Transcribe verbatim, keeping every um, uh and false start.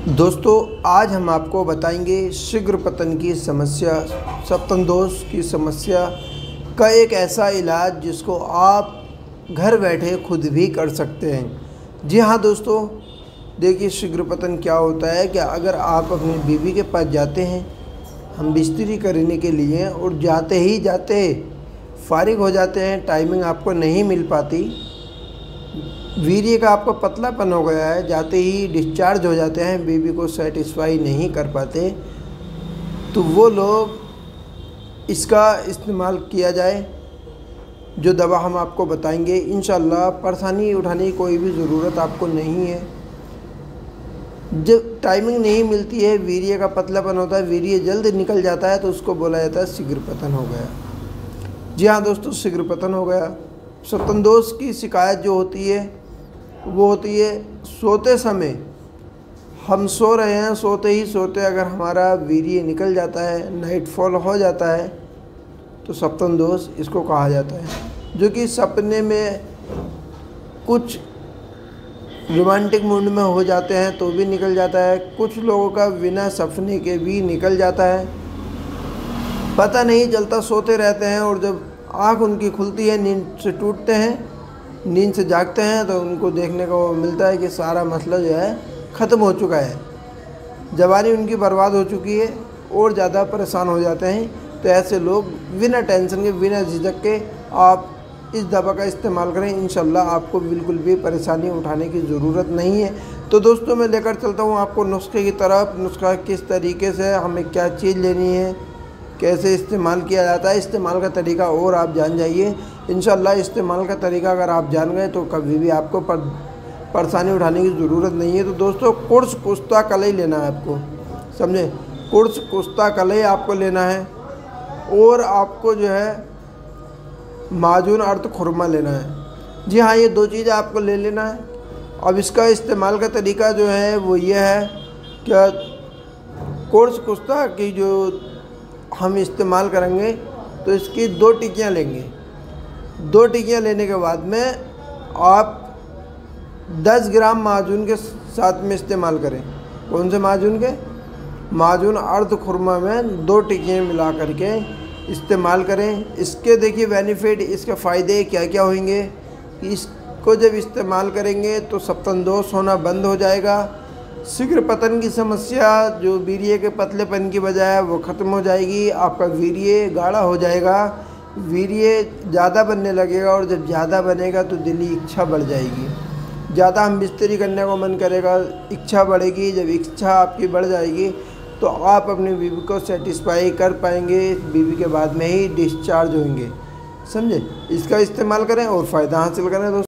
दोस्तों, आज हम आपको बताएंगे शीघ्र पतन की समस्या, सप्तन दोष की समस्या का एक ऐसा इलाज जिसको आप घर बैठे खुद भी कर सकते हैं। जी हाँ दोस्तों, देखिए शीघ्र पतन क्या होता है कि अगर आप अपनी बीवी के पास जाते हैं हम बिस्तरी करने के लिए और जाते ही जाते फारिग हो जाते हैं, टाइमिंग आपको नहीं मिल पाती, वीर्य का आपका पतलापन हो गया है, जाते ही डिस्चार्ज हो जाते हैं, बेबी को सेटिस्फाई नहीं कर पाते, तो वो लोग इसका इस्तेमाल किया जाए। जो दवा हम आपको बताएंगे इंशाल्लाह परेशानी उठाने की कोई भी ज़रूरत आपको नहीं है। जब टाइमिंग नहीं मिलती है, वीर्य का पतलापन होता है, वीर्य जल्द निकल जाता है, तो उसको बोला जाता है शीघ्र पतन हो गया। जी हाँ दोस्तों, शीघ्र पतन हो गया। सप्तन दोष की शिकायत जो होती है वो होती है सोते समय, हम सो रहे हैं, सोते ही सोते अगर हमारा वीर्य निकल जाता है, नाइटफॉल हो जाता है, तो सप्तन दोष इसको कहा जाता है। जो कि सपने में कुछ रोमांटिक मूड में हो जाते हैं तो भी निकल जाता है, कुछ लोगों का बिना सपने के भी निकल जाता है, पता नहीं चलता, सोते रहते हैं और जब आँख उनकी खुलती है, नींद से टूटते हैं, नींद से जागते हैं, तो उनको देखने को मिलता है कि सारा मसला जो है ख़त्म हो चुका है, जवानी उनकी बर्बाद हो चुकी है और ज़्यादा परेशान हो जाते हैं। तो ऐसे लोग बिना टेंशन के, बिना झिझक के आप इस दवा का इस्तेमाल करें, इंशाल्लाह आपको बिल्कुल भी परेशानी उठाने की ज़रूरत नहीं है। तो दोस्तों, मैं लेकर चलता हूँ आपको नुस्खे की तरफ। नुस्खा किस तरीके से, हमें क्या चीज़ लेनी है, कैसे इस्तेमाल किया जाता है, इस्तेमाल का तरीका और आप जान जाइए। इंशाल्लाह इस्तेमाल का तरीका अगर आप जान गए तो कभी भी आपको पर, परेशानी उठाने की ज़रूरत नहीं है। तो दोस्तों, कुर्स कुश्ता कलई लेना है आपको, समझे, कुर्स कुश्ता कलई आपको लेना है, और आपको जो है माजून अर्थ खुरमा लेना है। जी हाँ, ये दो चीज़ें आपको ले लेना है। अब इसका इस्तेमाल का तरीका जो है वो ये है कि कुर्स कुश्ता की जो हम इस्तेमाल करेंगे तो इसकी दो टिक्कियाँ लेंगे। दो टिक्कियाँ लेने के बाद में आप दस ग्राम माजून के साथ में इस्तेमाल करें। कौन से माजून के? माजून अर्ध खुरमा में दो टिक्कियाँ मिला करके इस्तेमाल करें। इसके देखिए बेनिफिट, इसके फ़ायदे क्या क्या होंगे। इसको जब इस्तेमाल करेंगे तो सप्तन दोष होना बंद हो जाएगा, शीघ्र पतन की समस्या जो वीर्य के पतलेपन की वजह है वो ख़त्म हो जाएगी, आपका वीर्य गाढ़ा हो जाएगा, वीर्य ज़्यादा बनने लगेगा, और जब ज़्यादा बनेगा तो दिली इच्छा बढ़ जाएगी, ज़्यादा हम बिस्तरी करने को मन करेगा, इच्छा बढ़ेगी। जब इच्छा आपकी बढ़ जाएगी तो आप अपनी बीवी को सेटिस्फाई कर पाएंगे, बीवी के बाद में ही डिस्चार्ज होंगे, समझे। इसका इस्तेमाल करें और फ़ायदा हासिल करें दोस्तों।